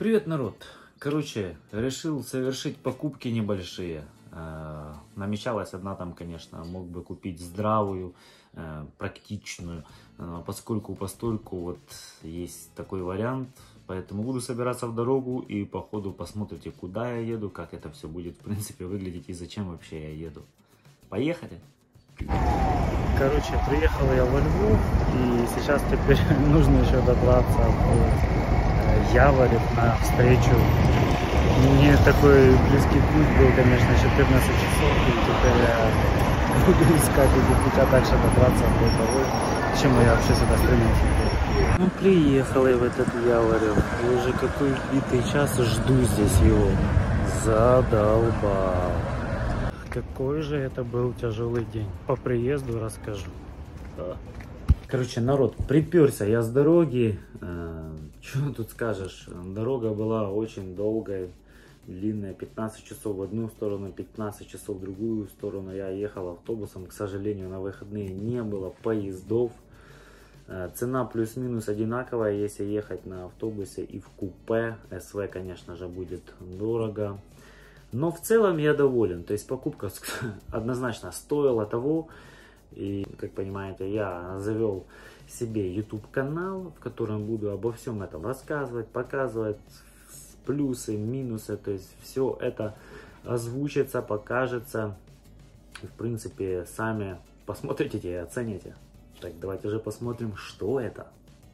Привет, народ! Короче, решил совершить покупки небольшие. Намечалась одна там, конечно, мог бы купить здравую, практичную, постольку вот есть такой вариант. Поэтому буду собираться в дорогу и по ходу посмотрите, куда я еду, как это все будет в принципе выглядеть и зачем вообще я еду. Поехали! Короче, приехал я во Львов, и сейчас теперь нужно еще добраться в Яворев на встречу. Не такой близкий путь был, конечно, 14 часов, и теперь я буду искать эти путя дальше добраться до того, к чему я вообще сюда стремился. Ну, приехал я в этот Яворев, и уже какой битый час жду здесь его. Задолбал. Какой же это был тяжелый день. По приезду расскажу. Короче, народ, приперся я с дороги. Что тут скажешь? Дорога была очень долгая, длинная, 15 часов в одну сторону, 15 часов в другую сторону. Я ехал автобусом, к сожалению, на выходные не было поездов. Цена плюс-минус одинаковая, если ехать на автобусе и в купе. СВ, конечно же, будет дорого. Но в целом я доволен. То есть покупка однозначно стоила того. И, как понимаете, я завел себе YouTube канал, в котором буду обо всем этом рассказывать, показывать плюсы, минусы. То есть все это озвучится, покажется. И, в принципе, сами посмотрите и оцените. Так, давайте же посмотрим, что это.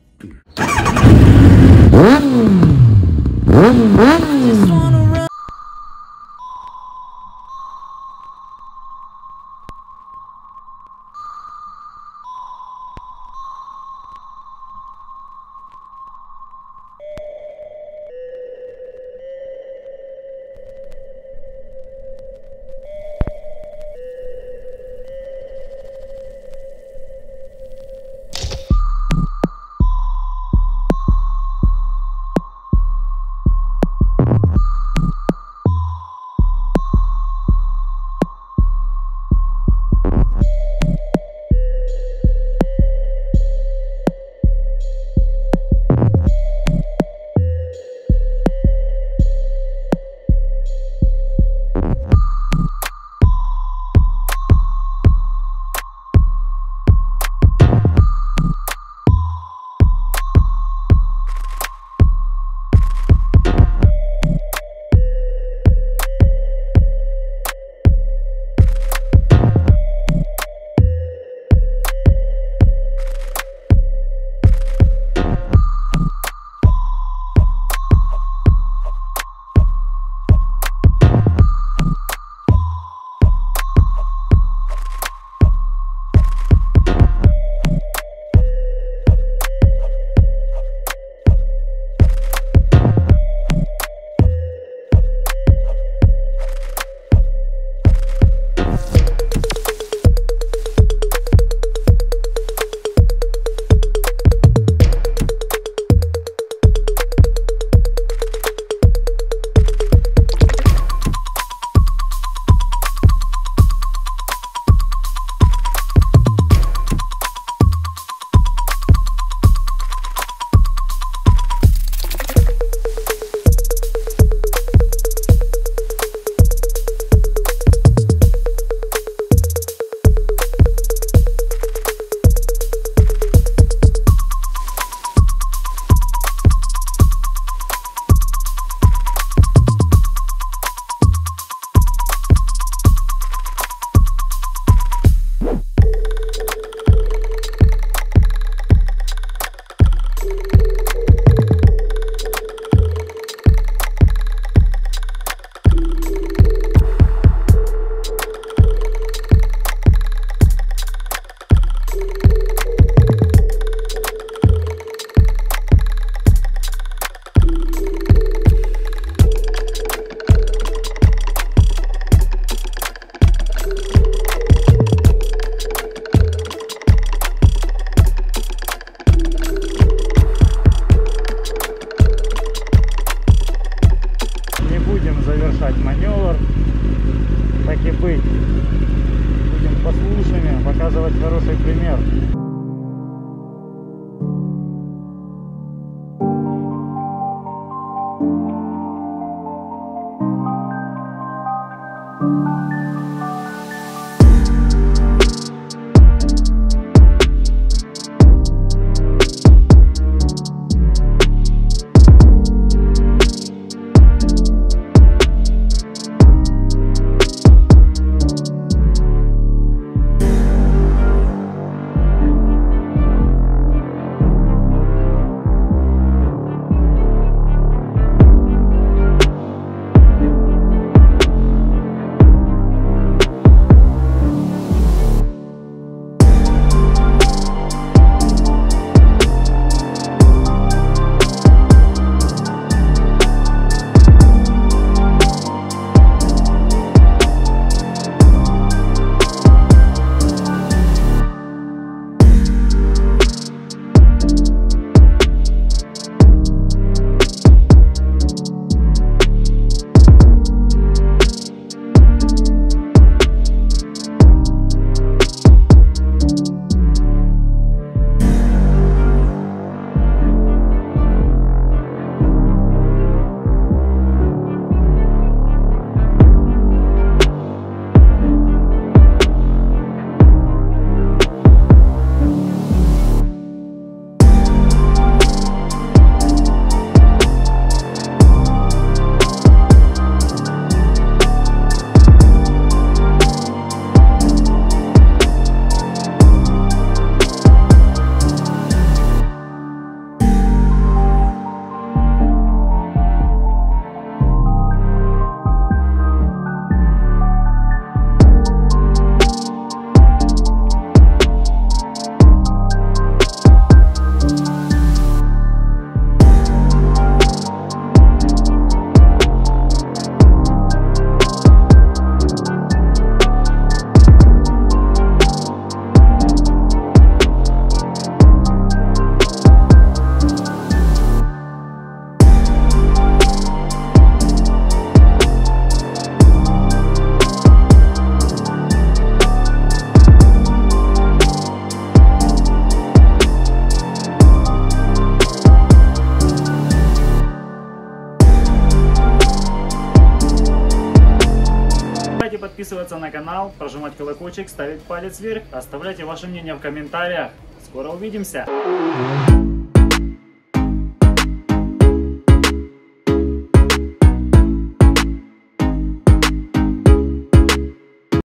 Завершать маневр, так и быть, будем послушными, показывать хороший пример. подписываться на канал, прожимать колокольчик, ставить палец вверх, оставляйте ваше мнение в комментариях. Скоро увидимся!